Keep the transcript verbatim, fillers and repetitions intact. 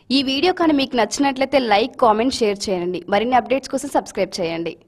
ఈ వీడియో కానీ మీకు నచ్చినట్లయితే లైక్, కామెంట్, షేర్ చేయండి. మరిన్ని అప్డేట్స్ కోసం సబ్స్క్రైబ్ చేయండి.